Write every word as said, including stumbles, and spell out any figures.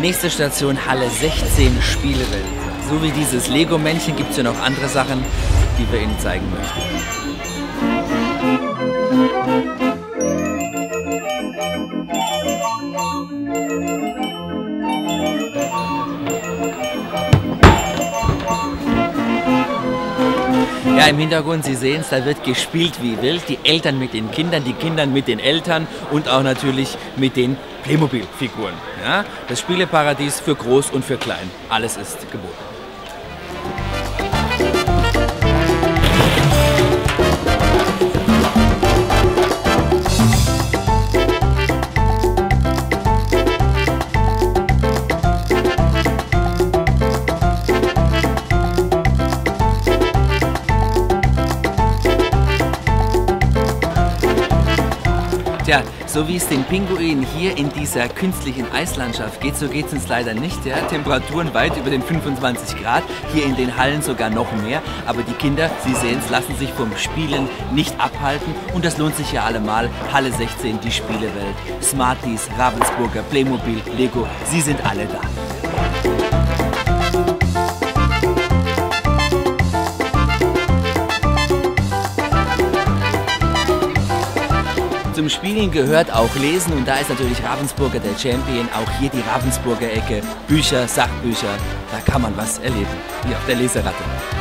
Nächste Station Halle sechzehn, Spielewelt. So wie dieses Lego-Männchen gibt es ja noch andere Sachen, die wir Ihnen zeigen möchten. Ja, im Hintergrund, Sie sehen es, da wird gespielt wie wild. Die Eltern mit den Kindern, die Kinder mit den Eltern und auch natürlich mit den Playmobil-Figuren. Ja, das Spieleparadies für Groß und für Klein. Alles ist geboten. Tja, so wie es den Pinguinen hier in dieser künstlichen Eislandschaft geht, so geht es uns leider nicht. Ja? Temperaturen weit über den fünfundzwanzig Grad, hier in den Hallen sogar noch mehr. Aber die Kinder, Sie sehen es, lassen sich vom Spielen nicht abhalten. Und das lohnt sich ja allemal. Halle sechzehn, die Spielewelt. Smarties, Ravensburger, Playmobil, Lego, Sie sind alle da. Zum Spielen gehört auch Lesen und da ist natürlich Ravensburger der Champion, auch hier die Ravensburger Ecke, Bücher, Sachbücher, da kann man was erleben, wie auf der Leseratte.